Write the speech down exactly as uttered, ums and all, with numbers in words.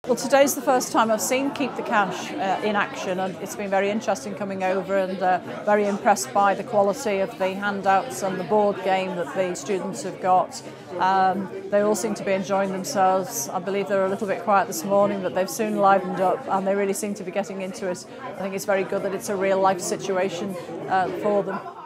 Well, today's the first time I've seen Keep the Cash uh, in action, and it's been very interesting coming over and uh, very impressed by the quality of the handouts and the board game that the students have got. Um, they all seem to be enjoying themselves. I believe they were a little bit quiet this morning, but they've soon livened up and they really seem to be getting into it. I think it's very good that it's a real life situation uh, for them.